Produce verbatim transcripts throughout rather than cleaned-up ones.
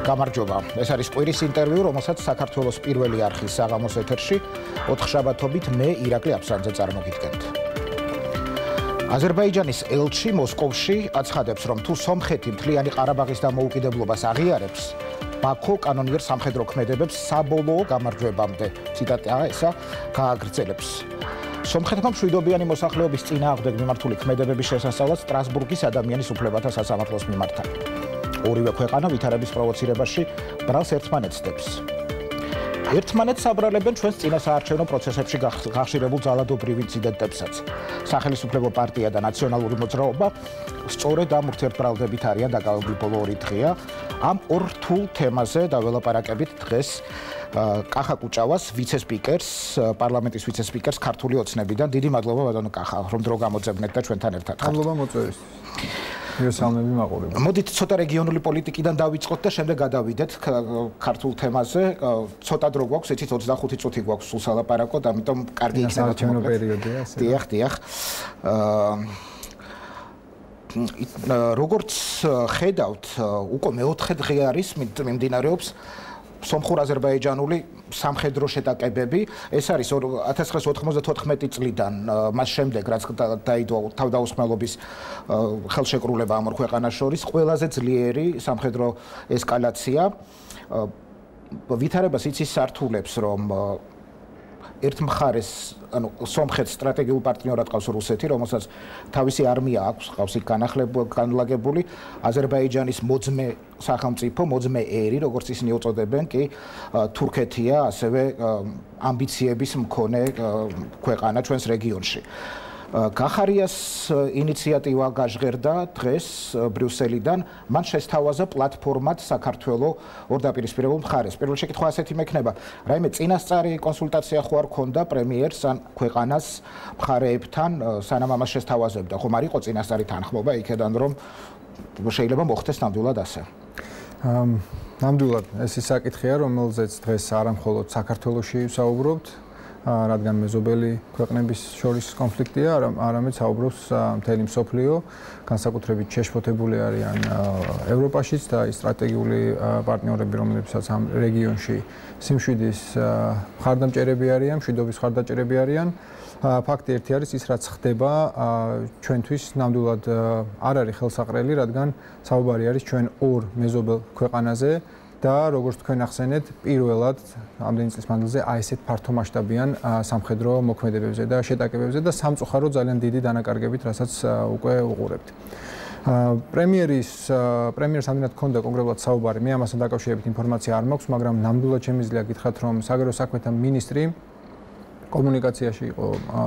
გამარჯობა. ეს არის კვირის ინტერვიუ, რომელსაც საქართველოს პირველი არხის საღამოს ეთერში ოთხშაბათობით მე ირაკლი აფსანძე წარმოგიდგენთ. აზერბაიჯანის ელჩი მოსკოვში აცხადებს, რომ თუ სომხეთი მთლიანი ყარაბაღის დამოუკიდებლობას აღიარებს, ბაქო კანონიერ სამხედრო ქმედებებს საბოლოო გამარჯვებამდე. ციტატა ესა გააგრძელებს. სომხეთმა მშვიდობიანი მოსახლეობის წინააღმდეგ მიმართული ქმედებების შესასწავლად სტრასბურგის ადამიანის უფლებათა სასამართლოს მიმართა. ორივე ქვეყანა ვითარების პროვოცირებაში ბრალს ერთმანეთს დებს. ერთმანეთს აბრალებენ ჩვენს წინასაარჩევნო პროცესებში გახშირებულ ძალადობრივ ინციდენტებსაც. სახელმწიფო პარტია და ნაციონალური მოძრაობა სწორედ ამ ურთიერთბრალდებით არიან დაკავებული ბოლო ორი დღეა. ამ ორ რთულ თემაზე დაველაპარაკებით დღეს კახა კუჭავას ვიცე-სპიკერს, პარლამენტის ვიცე-სპიკერს ქართული ოცნებიდან. დიდი მადლობა ბატონო კახა, რომ დრო გამოძებნეთ და ჩვენთან ერთად ხართ. მადლობა მოწვევისთვის. მოგესალმები მაყურებელს. მოდით ცოტა რეგიონული პოლიტიკიდან დავიწყოთ და შემდეგ გადავიდეთ ქართულ თემაზე. ცოტა დრო გვაქვს, იცით ოცდახუთი წუთი გვაქვს სულ სალაპარაკოდ, ამიტომ კარგი იქნება საარჩევნო პერიოდია ასე. დიახ, დიახ. როგორც ხედავთ, უკვე მეოთხე დღე არის მიმდინარეობს სომხურ-აზერბაიჯანული სამხედრო შეტაკებები. ეს არის ათას ცხრაასი ოთხმოცდათოთხმეტი წლიდან, მას შემდეგ რაც დაიდო თავდაუსხმელობის ხელშეკრულება ამ ორ ქვეყანას შორის, ყველაზე ძლიერი სამხედრო ესკალაცია. ვითარებას იცის სართულებს, რომ ერთ მხარეს, ანუ სომხეთს სტრატეგიულ პარტნიორად ყავს რუსეთი, რომელსაც თავისი არმია აქვს, ყავს იქ განლაგებული, აზერბაიჯანის მოძმე სახელმწიფო, მოძმე ერი, როგორც ისინი უწოდებენ, კი თურქეთია, ასევე ამბიციების მქონე ქვეყანა ჩვენს რეგიონში. გახარიას ინიციატივა გაჟღერდა დღეს ბრიუსელიდან, მან შესთავაზა პლატფორმად საქართველო ორ დაპირისპირებულ მხარეს. პირველ შეკითხვა ასეთი მექნება, რაიმე წინასწარი კონსულტაცია ხო არ ქონდა პრემიერს ან ქვეყანას მხარეებთან, სანამ ამას შესთავაზებდა? ხომ არ იყო წინასწარი თანხმობა იქედან, რომ შეიძლება მოხდეს ნამდვილად ასე? ნამდვილად ეს ის საკითხია, რომელზეც დღეს არა მხოლოდ საქართველოში ვსაუბრობთ, რადგან მეზობელი ქვეყნების შორის კონფლიქტია, არამედ საუბრობს მთელი მსოფლიო, განსაკუთრებით შეშფოთებული არიან ევროპაშიც და ის სტრატეგიული პარტნიორები, რომლებსაც ამ რეგიონში სიმშვიდის მხარდამჭერები არიან, მშვიდობის მხარდამჭერები არიან. ფაქტი ერთი არის ის, რაც ხდება ჩვენთვის ნამდვილად არ არის ხელსაყრელი, რადგან საუბარი არის ჩვენ ორ მეზობელ ქვეყანაზე. და როგორც თქვენ ახსენეთ, პირველად ამდენი წლის მანძილზე აი ესეთ ფართომასშტაბიან სამხედრო მოქმედებებზე და შეტაკებებზე და სამწუხარო ძალიან დიდი დანაკარგებით, რასაც უკვე უყურებთ. პრემიერის პრემიერს ამდენად ქონდა კონკრეტულად საუბარი, მე ამასთან დაკავშირებით ინფორმაცია არ მაქვს, მაგრამ ნამდვილად შემიძლია გითხრათ, რომ საგარეო საქმეთა მინისტრი კომუნიკაციაში იყო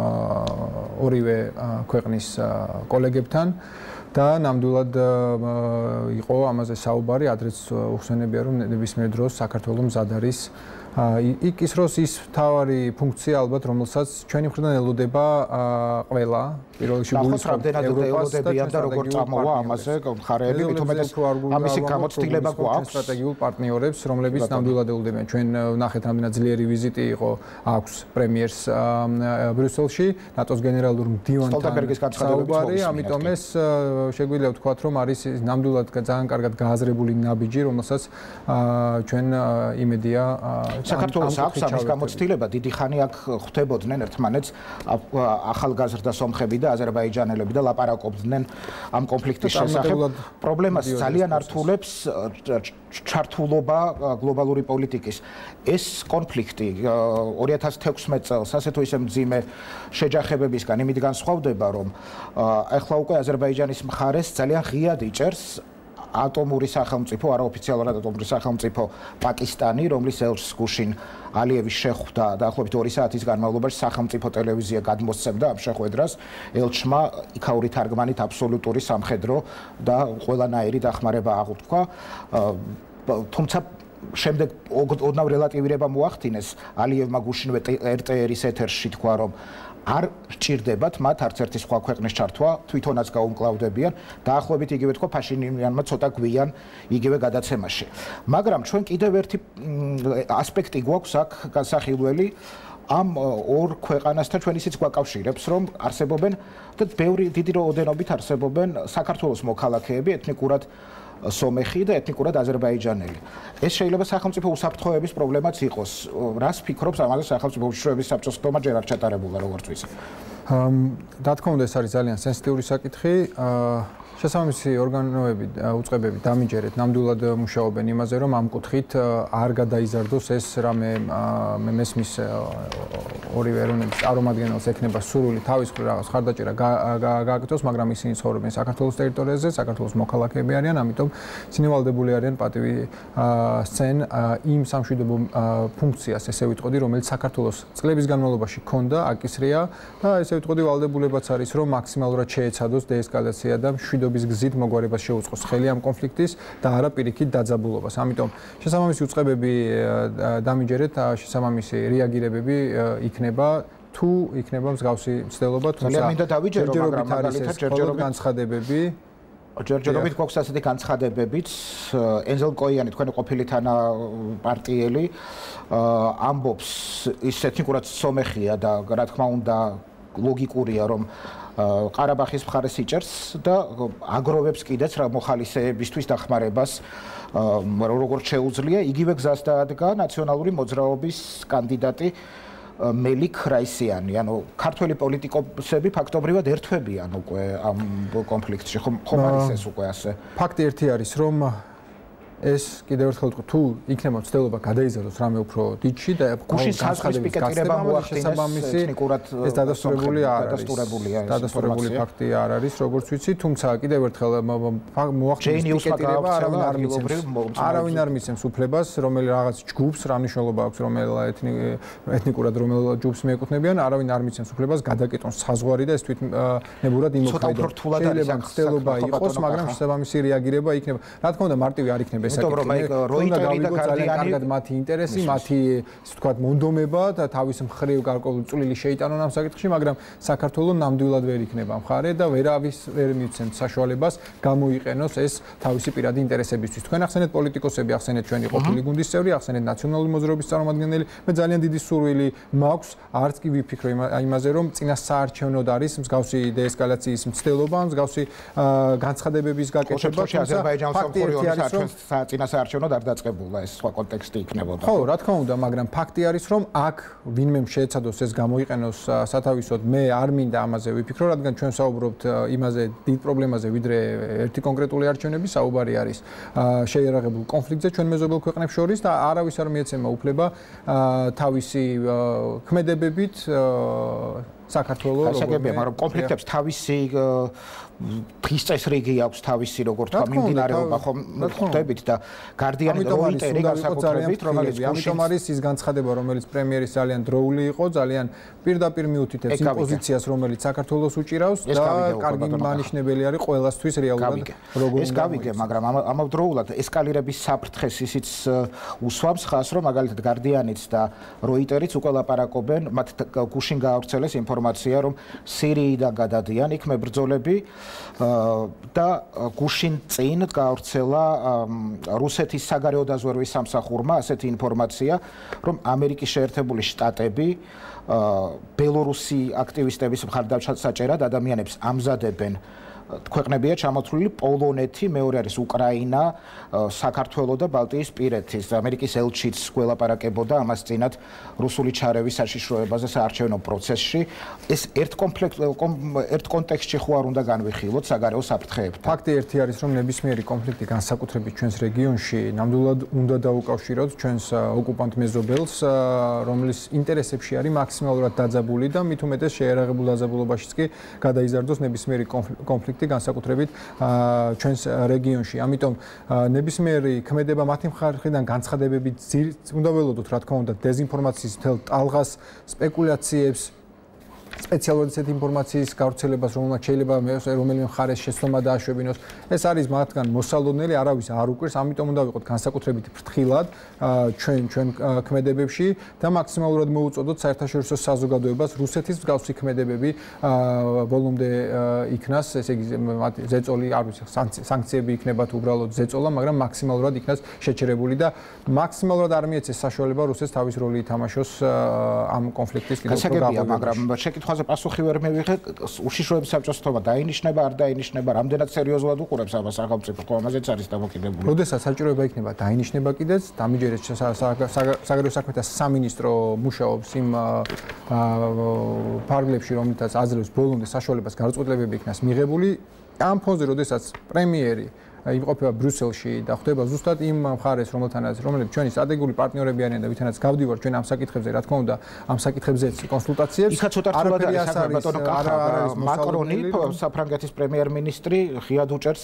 ორივე ქვეყნის კოლეგებთან და ნამდვილად იყო ამაზე საუბარი, ადრეც უხსენებია, რომ ნებისმიერ დროს საქართველოს მზად არის იქ ის დროს ის თავარი ფუნქცია ალბათ, რომელსაც ჩვენი მხრიდან ელოდება ყველა პირველ რიგში გულისხმობთ ელოდებიან და როგორ წამოვა ამაზე მხარეები, მithumetes ამისი გამოცდილება გვაქვს სტრატეგიულ პარტნიორებს, რომლებიც ნამდვილად ელოდებიან. ჩვენ ვნახეთ რამდენად ძლიერი ვიზიტი იყო აქვს პრემიერს ბრიუსელში, ნატოს გენერალურ მდივანთან საუბარი, ამიტომ ეს შეგვიძლია ვთქვათ, რომ არის ნამდვილად ძალიან კარგად გააზრებული ნაბიჯი, რომელსაც ჩვენ იმედია საქართველოს აქვს ამის გამოცდილება, დიდი ხანი აქ ხვდებოდნენ ერთმანეთს ახალგაზრდა სომხები და აზერბაიჯანელები და ლაპარაკობდნენ ამ კონფლიქტის შესახებ. პრობლემას ძალიან ართულებს ჩართულობა გლობალური პოლიტიკის. ეს კონფლიქტი ორი ათას თექვსმეტ წელს ასე თუ ისე მძიმე შეჯახებებისგან იმით განსხვავდება, რომ ახლა უკვე აზერბაიჯანის მხარეს ძალიან ღიად იჭერს ატომური სახელმწიფო, არაოფიციალურად ატომური სახელმწიფო პაკისტანი, რომლის ელჩს გუშინ ალიევის შეხვდა დაახლოებით ორი საათის განმავლობაში სახელმწიფო ტელევიზია გადმოსცემდა ამ შეხვედრას. ელჩმა იქაური თარგმანით აბსოლუტური სამხედრო და ყველანაირი დახმარება აღუთქვა. თუმცა შემდეგ ოდნავ რელატივირება მოახდინეს. ალიევმა გუშინვე ერ ტე ერის ეთერში თქვა, რომ არ ჭირდებათ მათ არც ერთი სხვა ქვეყნის ჩართვა, თვითონაც გაუმკლავდებიან, დაახლოებით იგივე თქვა ფაშინიანმა ცოტა გვიან იგივე გადაცემაში. მაგრამ ჩვენ კიდევ ერთი ასპექტი გვაქვს აქ განსახილველი, ამ ორ ქვეყანასთან ჩვენ ისიც გვაკავშირებს, რომ არსებობენ და ბევრი დიდი რაოდენობით არსებობენ საქართველოს მოქალაქეები, ეთნიკურად სომეხი და ეთნიკურად აზერბაიჯანელი. ეს შეიძლება სახელმწიფო უსაფრთხოების პრობლემაც იყოს. რას ფიქრობს ამაზე სახელმწიფო უშიშროების საბჭოს ხდომა ჯერ არ ჩატარებულა როგორც ვიცი. რა თქმა უნდა ეს არის ძალიან სენსიტიური საკითხი. შესაბამისი ორგანოები უწყებები დამიჯერეთ ნამდვილად მუშაობენ იმაზე რომ ამ კუთხით არ გადაიზარდოს ეს რამე მე მესმის ორივე ეროვნების წარმომადგენელს ექნება სურვილი თავის რაღაც ხარდაჭერა გააკეთოს, მაგრამ ისინი ცხოვრობენ საქართველოს ტერიტორიაზე, საქართველოს მოქალაქეები არიან, ამიტომ ისინი ვალდებული არიან პატივი სცენ იმ სამშვიდობო ფუნქციას, ესე ვიტყოდი, რომელიც საქართველოს წლების განმავლობაში ჰქონდა, აკისრია და ესე ვიტყოდი ვალდებულებაც არის რომ მაქსიმალურად შეეცადოს დეესკალაცია და მშვიდობის გზით მოგვარებას შეუწყოს ხელი ამ კონფლიქტის და არა პირიქით დაძაბულობას. ამიტომ შესაბამისი უწყებები დამიჯერეთ, შესაბამისი რეაგირებები იქნება თუ იქნება მსგავსი მცდელობა, თუმცა ძალიან მინდა დავიჯერო, მაგრამ მაგალითად ჯერჯერობით განცხადებები ჯერჯერობით გვაქვს ასეთი განცხადებებიც, ენზელ კოიანი, თქვენი ყოფილი თანაპარტიელი, ამბობს ის ეთნიკურად სომეხია და რა თქმა უნდა ლოგიკურია რომ ყარაბაღის მხარეს იჭერს და აგროვებს კიდეც რა მოხალისეებისთვის დახმარებას როგორც შეუძლია, იგივე გზას დაადგა ნაციონალური მოძრაობის კანდიდატი მელიქ რაისიანი, ანუ ქართველი პოლიტიკოსები ფაქტობრივად ერთვებიან უკვე ამ კონფლიქტში, ხომ არის ეს უკვე ასე? ფაქტი ერთი არის, რომ ეს კიდევ ერთხელ ვთქვი, თუ იქნება მცდელობა გადაიზარდოს რამე უფრო დიდში და გუშინ საზღვრის პიკეტირება მოახდინეს ეთნიკურად ეს დადასტურებული არ არის. დადასტურებული ფაქტი არ არის, როგორც ვიცი, თუმცა კიდევ ერთხელ მოახდინეს პიკეტირება არავინ არ მიცემს. არავინ არ მიცემს უფლებას, რომელი რაღაც ჯგუფს რა მნიშვნელობა აქვს, რომელ ეთნიკურად რომელ ჯგუფს მიეკუთვნებიან, არავინ არ მიცემს უფლებას გადაკეტონ საზღვარი და ეს თვითნებურად იმოქმედებს. შეიძლება მცდელობა იყოს, მაგრამ შესაბამისი რეაგირება იქნება. რა თქმა უნდა, მარტივი არ იქნება იმიტომ რომ აი როიტერი და გარდიანი კარგად მათი ინტერესი, მათი ისე ვთქვათ მონდომება და თავის მხრივ გარკვეული წვლილი შეიტანონ ამ საკითხში, მაგრამ საქართველოს ნამდვილად ვერ იქნება მხარე და ვერავის ვერ მიცემთ საშუალებას გამოიყენოს ეს თავისი პირადი ინტერესებისთვის. თქვენ ახსენეთ პოლიტიკოსები, ახსენეთ ჩვენი ყოფილი გუნდის წევრი, ახსენეთ ნაციონალური მოძრაობის წარმომადგენელი, მე ძალიან დიდი სურვილი მაქვს, არც კი ვიფიქრო იმაზე, რომ წინა საარჩევნოდ არის მსგავსი დეესკალაციის მცდელობა, მსგავსი განცხადებების გაკეთება, აზერბაიჯანის სამხურეობის საარჩევნო წინასაარჩევნოდ არ დაწყებულა, ეს სხვა კონტექსტი იქნებოდა. ხო, რა თქმა უნდა, მაგრამ ფაქტი არის, რომ აქ ვინმე შეეცადოს ეს გამოიყენოს სათავისოდ, მე არ მინდა ამაზე ვიფიქრო, რადგან ჩვენ საუბრობთ იმაზე დიდ პრობლემაზე, ვიდრე ერთი კონკრეტული არჩევნები, საუბარი არის შეიარაღებულ კონფლიქტზე ჩვენ მეზობელ ქვეყნებს შორის და არავის არ მიეცემა უფლება თავისი ქმედებებით საქართველოს როგორია, მაგრამ კონფლიქტებს თავისი ფის წესრიგი აქვს თავისი როგორ თქვა მიმდინარეობა ხომ ხვდებით და გარდიანი და როიტერი განსაკუთრებით რომელიც ამიტომ არის ის განცხადება რომელიც პრემიერის ძალიან დროული იყო ძალიან პირდაპირ მიუთითებს იმ პოზიციას რომელიც საქართველოს უჭირავს და კარგი მანიშნებელი არის ყველასთვის რეალურად როგორ ეს გავიგე მაგრამ ამავდროულად ესკალირების საფრთხეს ისიც უსვამს ხას რომ მაგალითად გარდიანიც და როიტერიც უკვე ლაპარაკობენ მათ გუშინ გაავრცელეს ინფორმაცია რომ სირიიდან გადადიან იქ მებრძოლები და გუშინ წინ გაავრცელა რუსეთის საგარეო დაზვერვის სამსახურმა ასეთი ინფორმაცია, რომ ამერიკის შეერთებული შტატები ბელორუსი აქტივისტების მხარდამჭერად ადამიანებს ამზადებენ ქვეყნებია ჩამოთვლილი პოლონეთი, მეორე არის უკრაინა, საქართველო და ბალტიისპირეთის. ამერიკის ელჩიც გველაპარაკებოდა ამას წინათ რუსული ჩარევის საშიშროებაზე საარჩევნო პროცესში. ეს ერთ კონფლიქტ ერთ კონტექსტში ხო არ უნდა განვიხილოთ საგარეო საფრთხეებთან. ფაქტი ერთი არის, რომ ნებისმიერი კონფლიქტი განსაკუთრებით ჩვენს რეგიონში ნამდვილად უნდა დაუკავშიროთ ჩვენს ოკუპანტ მეზობელს, რომლის ინტერესებში არის მაქსიმალურად დაძაბული და მით უმეტეს შეიარაღებულ დაძაბულობაშიც კი გადაიზარდოს ნებისმიერი კონფლიქტი განსაკუთრებით ჩვენს რეგიონში. ამიტომ ნებისმიერი ქმედება მათი მხარიდან განცხადებები უნდა ველოდოთ, რა თქმა უნდა, დეზინფორმაციის მთელ ტალღას, სპეკულაციებს, სპეციალურად ესეთი ინფორმაციის გავრცელებას, რომელმაც შეიძლება რომელიმე მხარეს შეცდომა დააშვებინოს. ეს არის მათგან მოსალოდნელი, არავის არ უკვირს, ამიტომ უნდა ვიყოთ განსაკუთრებით ფრთხილად ჩვენ ჩვენ ქმედებებში და მაქსიმალურად მოუწოდოთ საერთაშორისო საზოგადოებას რუსეთის მსგავსი ქმედებები ბოლომდე იქნას, ესე იგი ზეწოლი, არ ვიცი, სანქციები იქნებათ უბრალოდ ზეწოლა, მაგრამ მაქსიმალურად იქნას შეჩერებული და მაქსიმალურად არ მიეცეს საშუალება რუსეთს თავის როლი ითამაშოს ამ კონფლიქტის კიდევ უფრო გაბოლოებაში. შეკითხვაზე პასუხი ვერ მივიღე, უშიშროების საბჭოს თქმა დაინიშნება, არ დაინიშნება, რამდენად სერიოზულად უყურებს ამას სახელმწიფო, ხო, ამაზეც არის დამოკიდებული. როდესაც საჭიროება იქნება დაინიშნება კიდეც, დამიჯერეთ საგარეო საქმეთა სამინისტრო მუშაობს იმ ფარგლებში, რომელთაც აძლევს ბოლომდე საშუალებას გარუწყვეტილებები იქნას მიღებული. ამ ფონზე, როდესაც პრემიერი იმყოფება ბრიუსელში და ხვდება ზუსტად იმ მხარეს, რომელთანაც რომლებიც ჩვენი სტრატეგიული პარტნიორები არიან და ვითანაც გავდივართ ჩვენ ამ საკითხებზე, რა თქმა უნდა, ამ საკითხებზეც კონსულტაციებს. იქაც ცოტა რთულად არის საქმე, ბატონო კახა, მაკრონი, საფრანგეთის პრემიერ-მინისტრი ღიად უჭერს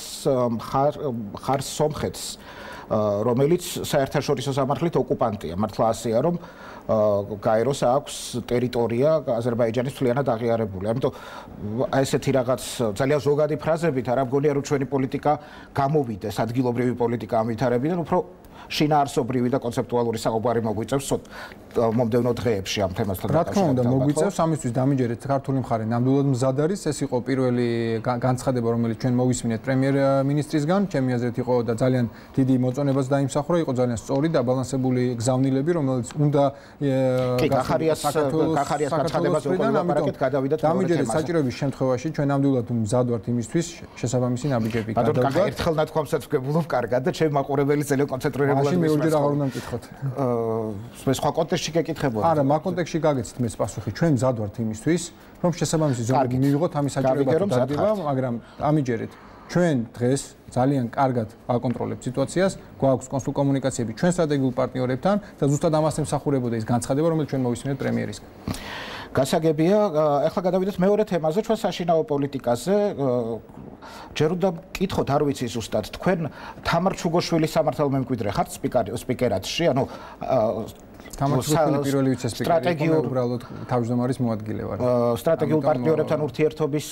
მხარს სომხეთს, რომელიც საერთაშორისო სამართლით ოკუპანტია. მართლა ასეა, რომ გაეროს აქვს ტერიტორია აზერბაიჯანის მთლიანად აღიარებული. ამიტომ აი ესეთი რაღაც ძალიან ზოგადი ფრაზებით არ მგონია რომ ჩვენი პოლიტიკა გამოვიდეს, ადგილობრივი პოლიტიკა ამვითარებიდან, უფრო შინაარსობრივი და კონცეპტუალური საუბარი მოგვიწევს მომდევნო დღეებში ამ თემასთან დაკავშირებით. რა თქმა უნდა, მოგვიწევს ამისთვის დამიჯერეთ ქართული მხარე ნამდვილად მზად არის. ეს იყო პირველი განცხადება, რომელიც ჩვენ მოვისმინეთ პრემიერ-მინისტრისგან. ჩემი აზრით იყო და ძალიან დიდი მოწონებაც დაიმსახურა, იყო ძალიან სწორი და ბალანსებული გზავნილები, რომელიც უნდა გახარიას გახარიას განცხადებას უკვე ლაპარაკეთ, გადავიდეთ მეორე თემაზე. დამიჯერეთ საჭიროების შემთხვევაში ჩვენ ნამდვილად მზად ვართ იმისთვის შესაბამისი ნაბიჯები გადავიდეთ. ბატონო, კახა, ერთხელ ნათქვამსაც ვგებულობ კარგად და ჩემი მაყურებელი ძალიან კონცენტრირებული მაშინ მეორჯერ აღარ უნდა მკითხოთ. აა სხვა კონტექსტში გეკითხებოდი. არა, მაგ კონტექსტში გაგეცით მე პასუხი. ჩვენ მზად ვართ იმისთვის, რომ შესაბამისი ზომები მივიღოთ ამის საჭიროება დადება, მაგრამ ამიჯერეთ. ჩვენ დღეს ძალიან კარგად აკონტროლებთ სიტუაციას, გვაქვს კონსულ კომუნიკაციები ჩვენ სტრატეგიულ პარტნიორებთან და ზუსტად ამას ემსახურებოდა ის განცხადება, რომელიც ჩვენ მოვისმინეთ პრემიერისგან. გასაგებია, ახლა გადავიდეთ მეორე თემაზე, ჩვენ საშინაო პოლიტიკაზე. ჯერ უნდა მკითხოთ, არ ვიცი ზუსტად, თქვენ თამარ ჩუგოშვილის სამართალმემკვიდრე ხართ სპიკერატში, ანუ თამარ ჩუგოშვილი პირველი ვიცე-სპიკერი, უბრალოდ თავმჯდომარის მოადგილე ვარ. სტრატეგიულ პარტნიორებთან ურთიერთობის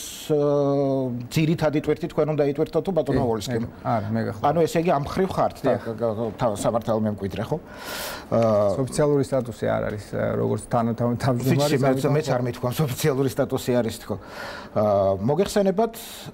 ძირითადი ტვირთი თქვენ უნდა იტვირთოთ თუ ბატონო ვოლსკიმ? არა, მე გახლავთ. ანუ ესე იგი ამ მხრივ ხართ და სამართალმემკვიდრე, ხო? ოფიციალური სტატუსი არ არის, როგორც თავმჯდომარის. მეც არ მithქვამს ოფიციალური სტატუსი არის თქო. მოგეხსენებათ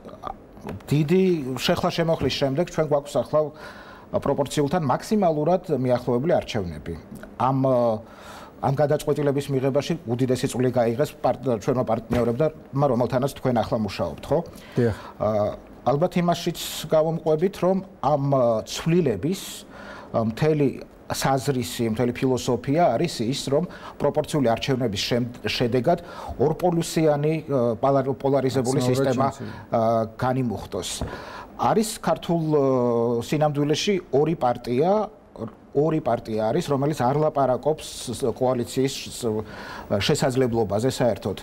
დიდი შეხლა შემოხლის შემდეგ ჩვენ გვაქვს ახლა პროპორციულთან მაქსიმალურად მიახლოებული არჩევნები. ამ ამ გადაწყვეტილების მიღებაში უდიდესი წვლილი გაიღეს ჩვენმა პარტნიორებმა, რომელთანაც თქვენ ახლა მუშაობთ, ხო? დიახ. ალბათ იმაშიც გავამყვებით, რომ ამ ცვლილების მთელი საზრისი, მთელი ფილოსოფია არის ის, რომ პროპორციული არჩევნების შედეგად ორპოლუსიანი პოლარიზებული სისტემა განიმუხტოს. არის ქართულ სინამდვილეში ორი პარტია, ორი პარტია არის, რომელიც არ ლაპარაკობს კოალიციის შესაძლებლობაზე საერთოდ.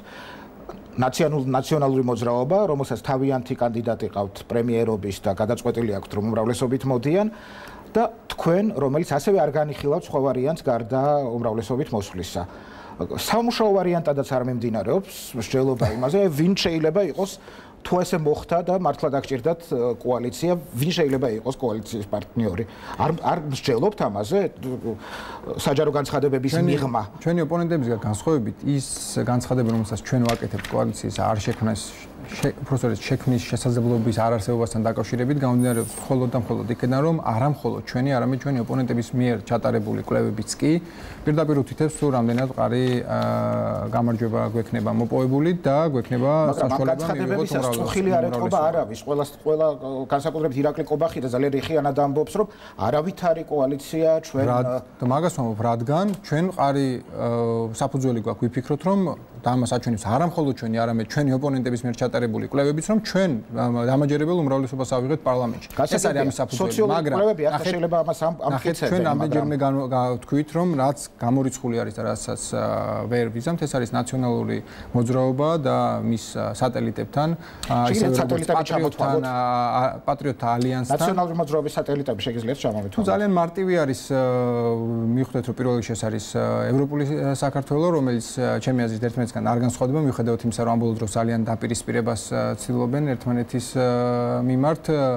ნაციონალური მოძრაობა, რომელსაც თავიანთი კანდიდატი ყავთ პრემიერობის და გადაწყვეტილი აქვთ, რომ უმრავლესობით მოდიან და თქვენ, რომელიც ასევე არ განიხილავთ სხვა ვარიანტს გარდა უმრავლესობით მოსვლისა. სამუშაო ვარიანტადაც არ მიმდინარეობს მსჯელობა იმაზე, ვინ შეიძლება იყოს თუ ესე მოხდა და მართლა დაგჭირდათ კოალიცია, ვინ შეიძლება იყოს კოალიციის პარტნიორი? არ არ მსჯელობთ ამაზე საჯარო განცხადებების მიღმა. ჩვენი ოპონენტებისგან განსხვავებით ის განცხადება, რომელსაც ჩვენ ვაკეთებთ კოალიციის არ შექმნას უბრალოდ შექმნის შესაძლებლობის არარსებობასთან დაკავშირებით გამომდინარეობს მხოლოდ და მხოლოდ იქიდან, რომ არა მხოლოდ ჩვენი, არამედ ჩვენი ოპონენტების მიერ ჩატარებული კვლევებიც კი პირდაპირ უთითებს თუ რამდენად მყარი გამარჯვება გვექნება მოპოვებული და გვექნება საშუალება მივიღოთ უმრავლესობა. წუხილი არ ეთყობა არავის, ყველა ყველა განსაკუთრებით ირაკლი კობახიძე ძალიან რიხიანად ამბობს, რომ არავით არის კოალიცია ჩვენ და მაგას ვამბობ, რადგან ჩვენ მყარი საფუძველი გვაქვს ვიფიქროთ, რომ და ამას აჩვენებს არა მხოლოდ ჩვენი, არამედ ჩვენი ოპონენტების მიერ ჩატარებული კვლევებიც, რომ ჩვენ დამაჯერებელ უმრავლესობას ავიღეთ პარლამენტში. ეს არის ამის საფუძველი, მაგრამ კვლევები ახლა შეიძლება ამას ამტკიცებენ, ჩვენ ამდენჯერმე გავთქვით, რომ რაც გამორიცხული არის და რასაც ვერ ვიზამთ, ეს არის ნაციონალური მოძრაობა და მის სატელიტებთან, ისე სატელიტები ჩამოთვალოთ პატრიოტთა ალიანსთან. ნაციონალური მოძრაობის სატელიტები შეგიძლიათ ჩამოვთვალოთ. ძალიან მარტივი არის მიხვდეთ, რომ პირველ რიგში ეს არის ევროპული საქართველო, რომელიც ჩემი აზრით ერთმანეთს არ განსხვავდება მიუხედავად იმისა, რომ ამ ბოლო დროს ძალიან დაპირისპირებას ცდილობენ ერთმანეთის მიმართ.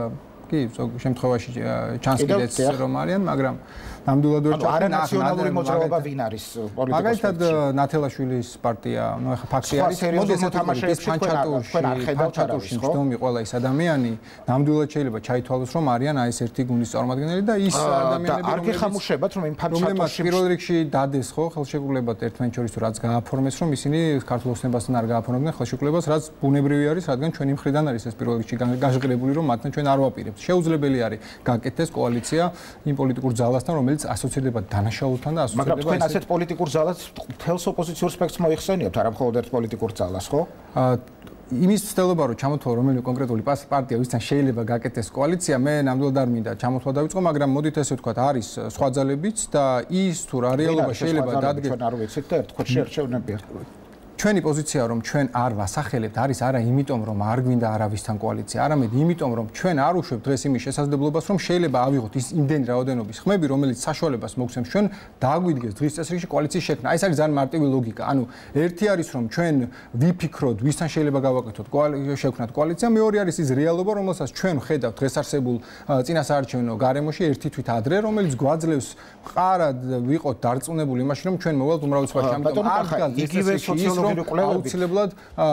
კი, ზოგ შემთხვევაში ჩანს კიდეც რომ არიან, მაგრამ ნამდვილად ვერ ჩანს. არა ნაციონალური მოძრაობა ვინ არის პოლიტიკოსი? მაგალითად ნათელაშვილის პარტია, ნუ ეხა ფაქტი არის, მოდი მოთამაშეებს ფანჩატურში მშვიდობი ყველა ის ადამიანი, ნამდვილად შეიძლება ჩაითვალოს რომ არიან აი ეს ერთი გუნდის წარმომადგენელი და ის ადამიანები არ გეხამუშებათ რომ იმ ფანჩატურში პირველ რიგში დადეს ხო ხელშეკრულებად ერთმანეთს შორის რაც გააფორმეს რომ ისინი ქართულ ოცნებასთან არ გააფორმებდნენ ხელშეკრულებას რაც ბუნებრივი არის რადგან ჩვენი მხრიდან არის ეს პირველ რიგში გაჟღერებული რომ მათთან ჩვენ არ ვაპირებთ შეუძლებელი არის გაკეთდეს კოალიცია იმ პოლიტიკურ ძალასთან რომელიც ასოცირდება დანაშაულთან და ასოცირდება მაგრამ თქვენ ასეთ პოლიტიკურ ძალას თელს ოპოზიციურ სპექტრს მოიხსენიებთ არა მხოლოდ ერთ პოლიტიკურ ძალას ხო იმის ცდილობა რომ ჩამოთვალო რომელი კონკრეტული პარტია ვისთან შეიძლება გაკეთდეს კოალიცია მე ნამდვილად არ მინდა ჩამოთვალა დავიწყო მაგრამ მოდით ესე ვთქვათ არის სხვა ძალებიც და ის თუ რა რეალობა შეიძლება დადგეს ჩვენ არ ვიცით და ერთქვათ შეერჩევნებია ჩვენი პოზიცია რომ ჩვენ არ ვასახელებთ არის არა იმიტომ რომ არ გვინდა არავისთან კოალიცია არამედ იმიტომ რომ ჩვენ არ უშვებთ დღეს იმის შესაძლებლობას რომ შეიძლება ავიღოთ ის იმდენი რაოდენობის ხმები რომელიც საშუალებას მოგვცემს ჩვენ დააგვიდგეს დღის წესრიგში კოალიციის შექმნა აი ეს არის ძალიან მარტივი ლოგიკა ანუ ერთი არის რომ ჩვენ ვიფიქროთ ვისთან შეიძლება გავაკეთოთ შექმნათ კოალიცია მეორე არის ის რეალობა რომელსაც ჩვენ ხედავთ დღეს არსებულ წინასაარჩევნო გარემოში ერთი თვით ადრე რომელიც გვაძლევს მყარად ვიყოთ დარწმუნებული იმაში რომ ჩვენ მოვალთ უმრავლესობაში ამიტომ არ დგას იგივე სოციალური აუცილებლად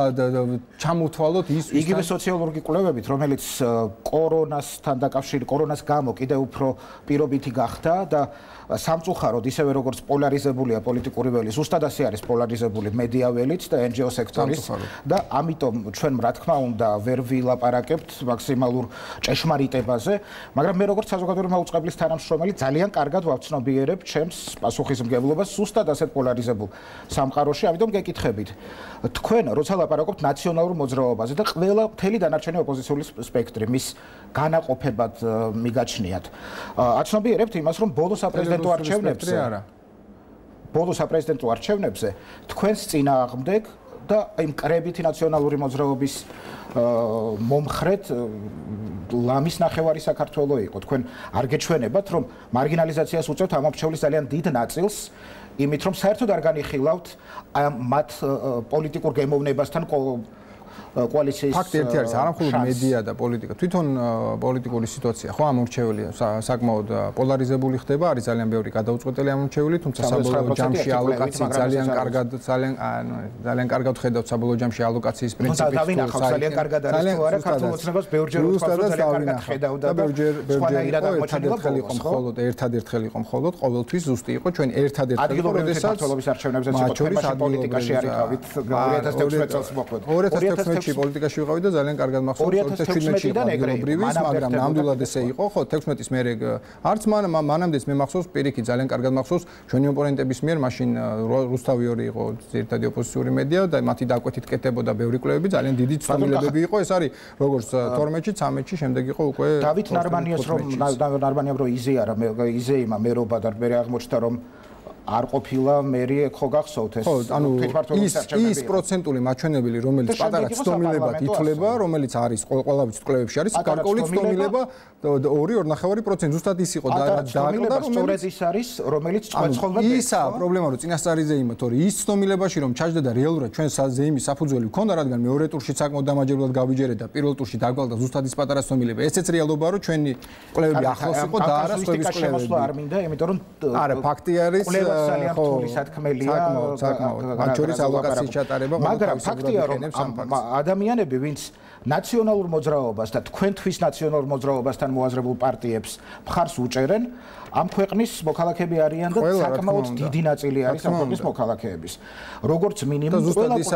ჩამოთვალოთ ის იგივე სოციოლოგიური კვლევებით რომელიც კორონასთან დაკავშირებით კორონას გამო კიდევ უფრო პირობითი გახდა და სამწუხაროდ ისევე როგორც პოლარიზებულია პოლიტიკური ველი ზუსტად ასე არის პოლარიზებული მედია ველიც და ენჯიო სექტორის და ამიტომ ჩვენ რა თქმა უნდა ვერ ვილაპარაკებთ მაქსიმალურ ჭეშმარიტებაზე მაგრამ მე როგორც საზოგადოებრივი მაუწყებლის თანამშრომელი ძალიან კარგად ვავცნობიერებ ჩემს პასუხისმგებლობას ზუსტად ასეთ პოლარიზებულ სამყაროში ამიტომ გეკითხებით თქვენ როცა ლაპარაკობთ ნაციონალურ მოძრაობაზე და ყველა მთელი დანარჩენი ოპოზიციური სპექტრი მის განაყოფებად მიგაჩნიათ აცნობიერებთ იმას რომ ბოლო საპრეზიდენტო არჩევნებზე ბოლო საპრეზიდენტო არჩევნებზე თქვენს წინააღმდეგ და იმ კრებითი ნაციონალური მოძრაობის მომხრედ ლამის ნახევარი საქართველო იყო თქვენ არ გეჩვენებათ რომ მარგინალიზაციას უწევთ ამ არჩევნის ძალიან დიდ ნაწილს იმით რომ საერთოდ არ განიხილავთ მათ პოლიტიკურ გემოვნებასთან კოალიციის ფაქტი ერთი არის არა მხოლოდ მედია და პოლიტიკა თვითონ პოლიტიკური სიტუაცია ხო ამორჩეულია საკმაოდ პოლარიზებული ხდება არის ძალიან ბევრი გადაუწყვეტელი ამორჩეული თუმცა საბოლოო ჯამში ალოკაცია ძალიან კარგად ძალიან ძალიან კარგად ხედავთ საბოლოო ჯამში ალოკაციის პრინციპი დავინახავ ძალიან კარგად არის თუ არა ქართულ ოცნებას ბევრჯერ ვთქვათ რომ ძალიან კარგად ხედავდა და სხვანაირად აღმოჩნდა იყო მხოლოდ ერთადერთხელ იყო მხოლოდ ყოველთვის ზუსტი იყო ჩვენ ერთადერთხელ როდესაც ქართულობის არჩევნებზე ცოტა პოლიტიკაში არიყავით ორი ათას თექვსმეტ წელს მოხვდა ში პოლიტიკაში ვიყავი და ძალიან კარგად მახსოვს ორი ათას შვიდმეტში ადგილობრივის მაგრამ ნამდვილად ესე იყო ხო თექვსმეტის მერე არც მანამდეც მე მახსოვს პირიქით ძალიან კარგად მახსოვს ჩვენი ოპონენტების მიერ მაშინ რუსთავი ორი იყო ერთადი ოპოზიციური მედია და მათი დაკვეთით კეთებოდა ბევრი კვლევები ძალიან დიდი ცნობილებები იყო ეს არის როგორც თორმეტში ცამეტში შემდეგ იყო უკვე დავით ნარმანიას რომ ნარმანიამ რომ იზეარა იზეიმა მერობა და მე აღმოჩნდა რომ არ ყოფილა მერი ხო გახსოვთ ეს ხო ანუ ის ის პროცენტული მაჩვენებელი რომელიც პატარა ცდომილებად ითვლება რომელიც არის ყველა ვიცით კვლევებში არის გარკვეული ცდომილება ორი ორნახევარი პროცენტი ზუსტად ის იყო და დააკლდა რომელიც ის არის რომელიც წყალხოლმა ისა პრობლემა რომ წინასწარიზე იმათ ორი ის ცდომილებაში რომ ჩაჯდა და რეალურად ჩვენ ზეიმის საფუძველი ჰქონდა რადგან მეორე ტურში საკმაოდ დამაჯერებლად გავიჯერეთ და პირველ ტურში დაგვალდა ზუსტად ის პატარა ცდომილება ესეც რეალობაა რომ ჩვენი კვლევები ახლოს იყო და არა სხვების კვლევები არ მინდა იმიტომ რომ არა ფაქტი არის ძალიან რთული სათქმელია მათ შორის ალოკაციის ჩატარება მაგრამ ფაქტია რომ ადამიანები ვინც ნაციონალურ მოძრაობას და თქვენთვის ნაციონალურ მოძრაობასთან მოაზრებულ პარტიებს მხარს უჭერენ ამ ქვეყნის მოქალაქეები არიან და საკმაოდ დიდი ნაწილი არის ამ ქვეყნის მოქალაქეების როგორც მინიმუმ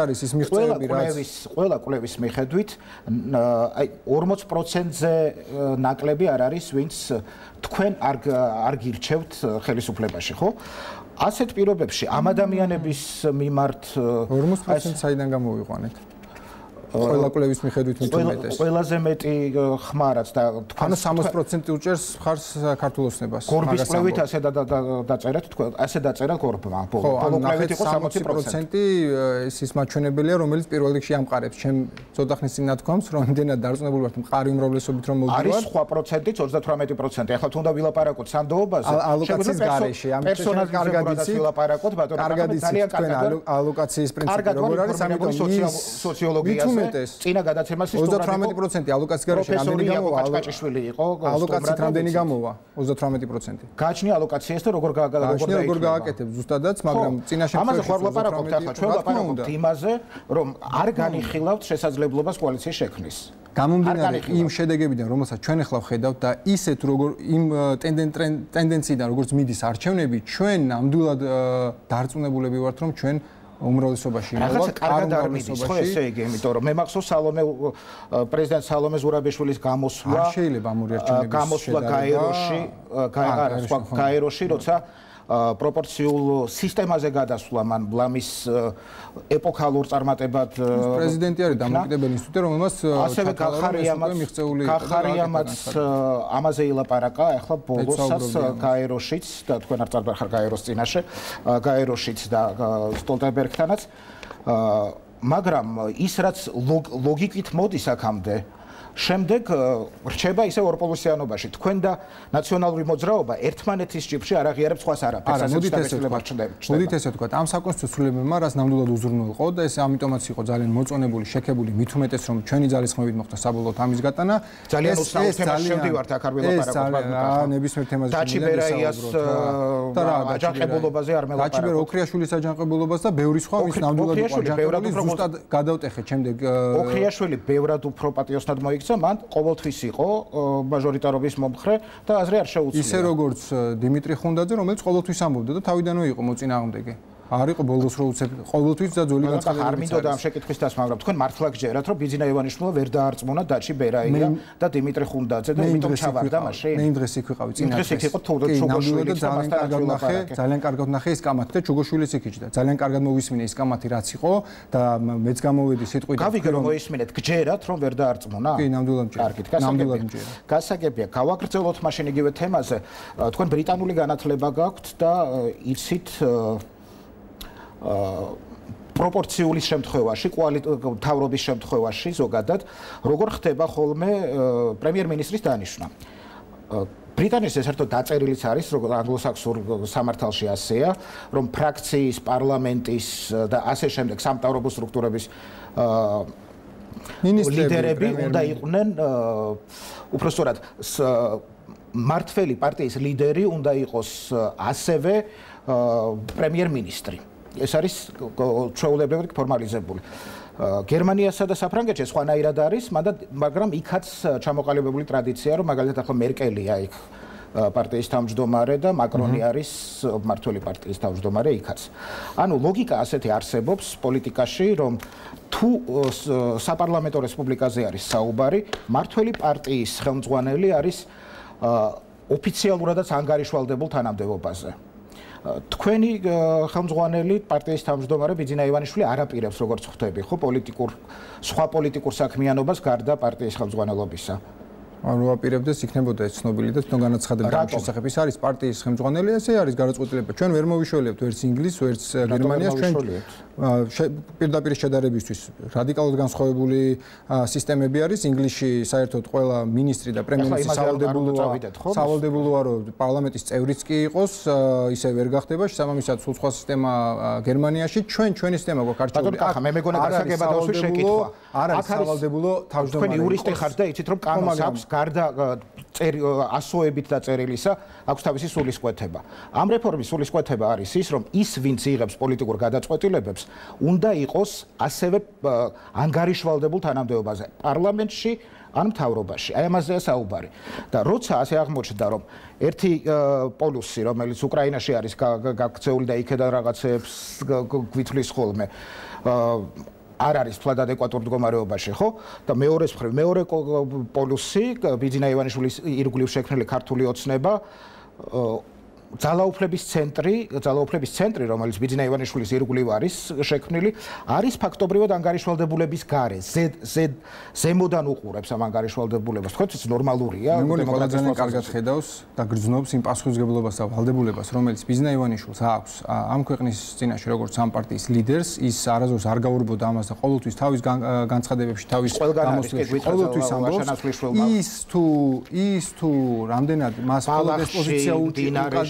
ყველა კვლევის მიხედვით აი ორმოც პროცენტზე ნაკლები არ არის ვინც თქვენ არ არ გირჩევთ ხელისუფლებაში ხო ასეთ პირობებში ამ ადამიანების მიმართ ორმოც პროცენტი საიდან გამოვიყვანეთ ყველა კვლევის მიხედვით მithumetes ყველაზე მეტი ხმარაც და თქვენ სამოცი პროცენტი უჭერს მხარს საქართველოს ოცნებას გორბის კვლევით ასე დაწერეთ თქვენ ასე დაწერა გორბმა ბოლო კვლევით იყო სამოცი პროცენტი ეს ის მაჩვენებელია რომელიც პირველ რიგში ამყარებს ჩემ ცოტა ხნის წინ ნათქვამს რომ იმდენად დარწმუნებული ვართ მყარი უმრავლესობით რომ მოვიდივართ არის სხვა პროცენტიც ოცდათვრამეტი პროცენტი ახლა თუნდა ვილაპარაკოთ სანდოობაზე ალოკაციის გარეშე ამ პერსონაჟ კარგად იცით ვილაპარაკოთ ბატონო ძალიან კარგად იცით თქვენ ალოკაციის პრინციპი როგორ არის ამიტომ სოციოლოგიაზე უმეტეს წინა გადაცემაში ოცდათვრამეტი პროცენტი ალოკაციის გარეშე რამდენი გამოვა? კაჭკაჭიშვილი იყო ალოკაციით რამდენი გამოვა? ოცდათვრამეტი პროცენტი. გააჩნია ალოკაციას და როგორ როგორ გააჩნია როგორ გააკეთებს ზუსტადაც, მაგრამ წინა შემთხვევაში ამაზე ხარ ლაპარაკობთ ახლა, ჩვენ ლაპარაკობთ იმაზე, რომ არ განიხილავთ შესაძლებლობას კოალიციის შექმნის. გამომდინარე იმ შედეგებიდან, რომელსაც ჩვენ ახლა ვხედავთ და ისეთ როგორ იმ ტენდენციიდან, როგორც მიდის არჩევნები, ჩვენ ნამდვილად დარწმუნებულები ვართ, რომ ჩვენ უმრავლესობაში რაღაცა კარგად არ მიდის, ხო ესე იგი, იმიტომ რომ მე მახსოვს სალომე პრეზიდენტ სალომე ზურაბიშვილის გამოსვლა, არ შეიძლება ამ ორი არჩევნების გამოსვლა გაეროში, არა, სხვა გაეროში, როცა პროპორციულ სისტემაზე გადასვლა მან ბლამის ეპოქალურ წარმატებად პრეზიდენტი არის დამოუკიდებელი ინსტიტუტი, რომელმაც ასევე გახარიამაც გახარიამაც ამაზე ილაპარაკა, ახლა ბოლოსაც გაეროშიც და თქვენ არ წარბახარ გაეროს წინაშე, გაეროშიც და სტოლტენბერგთანაც, მაგრამ ის რაც ლოგიკით მოდის აქამდე შემდეგ რჩება ისე ორპოლუსიანობაში. თქვენ და ნაციონალური მოძრაობა ერთმანეთის ჯიბში არ აღიარებს სხვას არაფერს. არა, მოდით ესე ვთქვათ. მოდით ესე ვთქვათ, ამ საკონსტიტუციო ცვლილებებმა რაც ნამდვილად უზრუნველყო და ეს ამიტომაც იყო ძალიან მოწონებული, შექებული, მით უმეტეს რომ ჩვენი ძალისხმევით მოხდა საბოლოოდ ამის გატანა. ძალიან უცნაურ თემაში შევდივართ აქ არ ვილაპარაკობ. აა, ნებისმიერ თემაზე დაჩიბერაიას და აჯანყებულობაზე არ მელაპარაკობ. დაჩიბერ ოქრიაშვილის აჯანყებულობას და ბევრი სხვა ვის ნამდვილად იყო აჯანყებული, ზუსტად გადავტეხეთ შემდეგ ოქრიაშვილი ბევრად უფრო პატიოსნად მოიქცა. მან ყოველთვის იყო მაჟორიტარობის მომხრე და აზრი არ შეუცვლია. ისე როგორც დიმიტრი ხუნდაძე, რომელიც ყოველთვის ამბობდა და თავიდანვე იყო მოწინააღმდეგე. არ იყო ბოლოს რო უცებ ყოველთვის და ძველი განცხადებები. არ მინდოდა ამ შეკითხვის დასმა, მაგრამ თქვენ მართლა გჯერათ, რომ ბიძინა ივანიშვილმა ვერ დაარწმუნა დაჩი ბერაია და დიმიტრი ხუნდაძე და იმიტომ ჩავარდა მაშინ. მე იმ დღეს იქ ვიყავი წინა დღეს. დღეს იქ იყო ჩუგოშვილი და ძალიან კარგად ნახე, ძალიან კარგად ნახე ის კამათი და ჩუგოშვილიც იქ იჯდა. ძალიან კარგად მოვისმინე ის კამათი რაც იყო და მეც გამოვედი სიტყვით. გავიგე რომ მოისმინეთ, გჯერათ რომ ვერ დაარწმუნა? კი, ნამდვილად მჯერა. კარგით, გასაგებია. გასაგებია, გავაგრძელოთ მაშინ იგივე თემაზე. თქვენ ბრიტანული განათლება გაქვთ და იცით პროპორციული შემთხვევაში, თავრობის შემთხვევაში ზოგადად, როგორ ხდება ხოლმე პრემიერ-მინისტრის დანიშვნა. ბრიტანეთის ეს ერთო დაწერილიც არის, როგორც ანგლოსაქსონურ სამართალში ასეა, რომ ფრაქციის, პარლამენტის და ასე შემდეგ სამთავრობო სტრუქტურების ლიდერები უნდა იყვნენ, უпростоრად, მმართველი პარტიის ლიდერი უნდა იყოს ასევე პრემიერ-მინისტრი. ეს არის ჩვეულებრივად ფორმალიზებული. გერმანიასა და საფრანგეთში სხვანაირად არის, მაგრამ იქაც ჩამოყალიბებული ტრადიცია, რომ მაგალითად ახლა მერკელია იქ პარტიის თავმჯდომარე და მაკრონი არის მმართველი პარტიის თავმჯდომარე იქაც. ანუ ლოგიკა ასეთი არსებობს პოლიტიკაში, რომ თუ საპარლამენტო რესპუბლიკაზე არის საუბარი, მმართველი პარტიის ხელმძღვანელი არის ოფიციალურადაც ანგარიშვალდებულ თანამდებობაზე. თქვენი ხელმძღვანელი პარტიის თავმჯდომარე ბიძინა ივანიშვილი არაპირებს როგორც ხვდები, ხო, პოლიტიკურ სხვა პოლიტიკურ საქმიანობას გარდა პარტიის ხელმძღვანელობისა. არ ვაპირებდეს, იქნებოდა ეს ცნობილი და თვითონ განაცხადება ამ შესახებ. ის არის პარტიის ხელმძღვანელი, ესე არის გადაწყვეტილება. ჩვენ ვერ მოვიშველებთ ვერც ინგლისს, ვერც გერმანიას, ჩვენ პირდაპირ შედარებისთვის რადიკალურად განსხვავებული სისტემები არის. ინგლისში საერთოდ ყველა მინისტრი და პრემიერ-მინისტრი სავალდებულოა, სავალდებულოა, რომ პარლამენტის წევრიც კი იყოს, ისე ვერ გახდება. შესაბამისად, სულ სხვა სისტემა გერმანიაში. ჩვენ ჩვენი სისტემა გვაქვს არჩეული. ახლა მე მეგონა გასაგებად დავსვი შეკითხვა. არ არის სავალდებულო თავმჯდომარე. თქვენი იურისტი ხართ და იცით რომ კანონს აქვს გარდა ასოებით დაწერილისა აქვს თავისი სულისკვეთება. ამ რეფორმის სულისკვეთება არის ის, რომ ის, ვინც იღებს პოლიტიკურ გადაწყვეტილებებს, უნდა იყოს ასევე ანგარიშვალდებულ თანამდებობაზე პარლამენტში ან მთავრობაში. აი ამაზეა საუბარი. და როცა ასე აღმოჩნდა, რომ ერთი პოლუსი, რომელიც უკრაინაში არის გაქცეული და იქედან რაღაცებს გვითვლის ხოლმე, არ არის თვალ ადეკვატურ მდგომარეობაში, ხო? და მეორეს მხრივ, მეორე პოლუსი, ბიძინა ივანიშვილის ირგვლივ შექმნილი ქართული ოცნება, ძალაუფლების ცენტრი, ძალაუფლების ცენტრი, რომელიც ბიძინა ივანიშვილის ირგვლივ არის შექმნილი, არის ფაქტობრივად ანგარიშვალდებულების გარე. ზედ ზედ ზემოდან უყურებს ამ ანგარიშვალდებულებას. თქვენთვის ნორმალურია? მე მგონი ყველა ძალიან კარგად ხედავს და გრძნობს იმ პასუხისმგებლობას და ვალდებულებას, რომელიც ბიძინა ივანიშვილს აქვს ამ ქვეყნის წინაშე, როგორც ამ პარტიის ლიდერს, ის არასდროს არ გაურბოდა ამას და ყოველთვის თავის განცხადებებში, თავის გამოსვლებში ყოველთვის ამბობს, ის თუ ის თუ რამდენად მას მხოლოდ ეს პოზიცია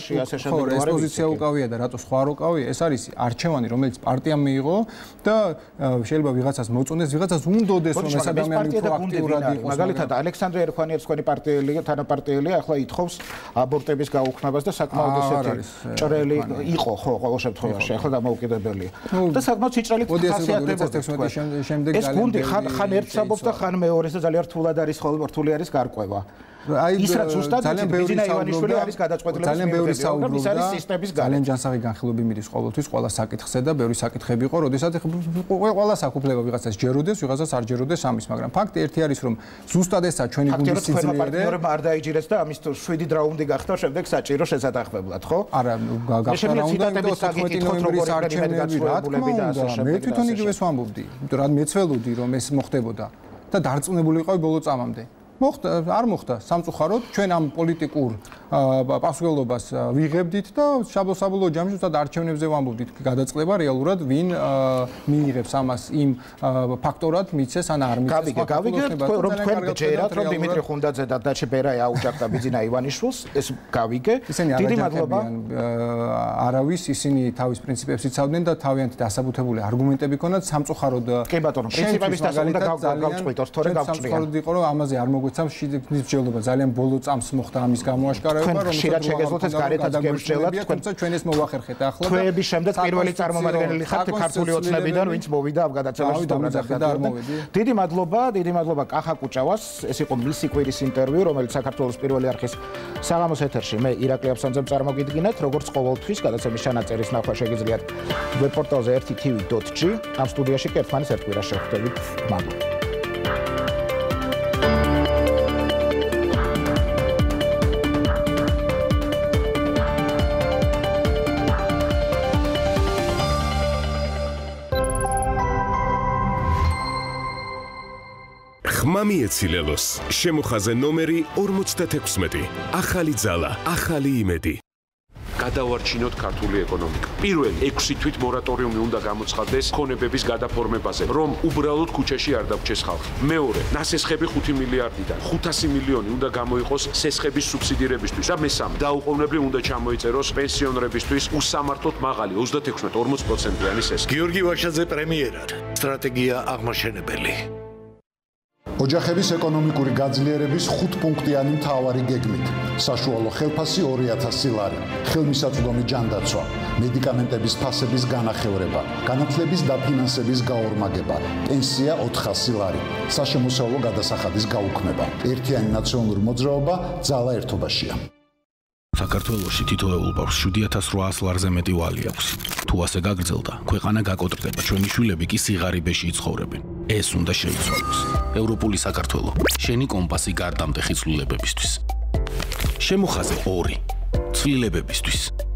ხო, ეს პოზიცია უკავია და რატო სხვა არ უკავია? ეს არის არჩევანი, რომელიც პარტიამ მიიღო და შეიძლება ვიღაცას მოწონდეს, ვიღაცას უნდოდეს, რომ ეს ადამიანი უფრო აქტიურად იყოს. მაგალითად, ალექსანდრე ერქვანიძე თქვენი პარტიელია, თანაპარტიელია, ახლა ითხოვს აბორტების გაუქმებას და საკმაოდ ესეთი ჭრელი იყო, ხო, ყოველ შემთხვევაში, ახლა დამოუკიდებელია. და საკმაოდ სიჭრელით ხასიათდება. შემდეგ ეს გუნდი ხან ერთს ამბობს და ხან მეორეს და ძალიან რთულად არის ხოლმე რთული არის გარკვევა. ის რაც ზუსტად ბიზინა ივანიშვილი არის გადაწყვეტილების ძალიან ბევრი საუბრობდა ის არის სისტემის გარეშე. ძალიან ჯანსაღი განხილვები მიდის ყოველთვის ყველა საკითხზე და ბევრი საკითხები იყო, როდესაც ყველა საკუთრება ვიღაცას ჯეროდეს, ვიღაცას არ ჯეროდეს ამის, მაგრამ ფაქტი ერთი არის, რომ ზუსტად ესაა ჩვენი გუნდის სიძლიერე. პარტნიორებმა არ დაიჯერეს და ამის შვიდი რაუნდი გახდა შემდეგ საჭირო შესატახებლად, ხო? არა, გახდა რაუნდი თოთხმეტი ნოემბრის არჩევნები, რა თქმა უნდა, მე თვითონ იგივეს ვამბობდი, იმიტომ რომ მეც ველოდი რომ ეს მოხდებოდა და დარწმუნებული ვიყავი ბოლო წამამდე. მოხდა არ მოხდა სამწუხაროდ ჩვენ ამ პოლიტიკურ პასუხისმგებლობას ვიღებდით და საბოლოო ჯამში უბრალოდ არჩევნებზე ვამბობდით გადაწყდება რეალურად ვინ მიიღებს ამას იმ ფაქტორად მიცეს ან არ მიცეს გავიგე გავიგე რომ თქვენ გჯერათ რომ დიმიტრი ხუნდაძე და დაჩე ბერაი აუჯახდა ბიძინა ივანიშვილს ეს გავიგე დიდი მადლობა არავის ისინი თავის პრინციპებს იცავდნენ და თავიანთი დასაბუთებული არგუმენტები ქონდათ სამწუხაროდ კი ბატონო პრინციპების დასაბუთება გავწყვიტოთ თორე გავწყვიტეთ სამწუხაროდ იყო რომ ამაზე არ მოგვეცამ შეგრძელება ძალიან ბოლო წამს მოხდა ამის გამოაშკარება რომ ხშირად შეგეძლოთ ეს გარეთაც გემსჯელად თქვენ ჩვენ ეს მოვახერხეთ ახლა და თქვენების შემდეგ პირველი წარმომადგენელი ხართ ქართული ოცნებიდან ვინც მოვიდა ამ გადაცემაში და დიდი მადლობა დიდი მადლობა კახა კუჭავას ეს იყო მისი კვირის ინტერვიუ რომელიც საქართველოს პირველი არხის საღამოს ეთერში მე ირაკლი აბსანძემ წარმოგიდგინეთ როგორც ყოველთვის გადაცემის ჩანაწერის ნახვა შეგიძლიათ ვებ პორტალზე ერთი ტივი დოტ ჯი ამ სტუდიაში კი ერთმანეთს ერთ კვირას შევხვდებით მადლობა მამიეცილელოს შემოხაზე ნომერი ორმოცდათექვსმეტი ახალი ძალა ახალი იმედი გადავარჩინოთ ქართული ეკონომიკა. პირველ ექვსი თვით მორატორიუმი უნდა გამოცხადდეს ქონებების გადაფორმებაზე, რომ უბრალოდ ქუჩაში არ დაგვრჩეს ხალხი. მეორე, ნასესხები ხუთი მილიარდიდან ხუთასი მილიონი უნდა გამოიყოს სესხების სუბსიდირებისთვის და მესამე, დაუყოვნებლივ უნდა ჩამოიწეროს პენსიონერებისთვის უსამართლოდ მაღალი ოცდათექვსმეტ ორმოც პროცენტიანი სესხი. გიორგი ვაშაძე პრემიერად. სტრატეგია აღმაშენებელი. ოჯახების ეკონომიკური გაძლიერების ხუთპუნქტიანი მთავარი გეგმით. საშუალო ხელფასი ორი ათასი ლარი, ხელმისაწვდომი ჯანდაცვა, მედიკამენტების ფასების განახევრება, განათლების დაფინანსების გაორმაგება, პენსია ოთხასი ლარი, საშემოსავლო გადასახადის გაუქმება. ერთიანი ნაციონალური მოძრაობა ძალა ერთობაშია. საქართველოში თითოეულ ბავშვს შვიდი ათას რვაას ლარზე მეტი ვალი აქვს. თუ ასე გაგრძელდა, ქვეყანა გაკოტრდება, ჩვენი შვილები კი სიღარიბეში იცხოვრებენ. ეს უნდა შეიცვალოს. ევროპული საქართველო, შენი კომპასი გარდამტეხი ცვლილებებისთვის. შემოხაზე ორი ცვლილებებისთვის.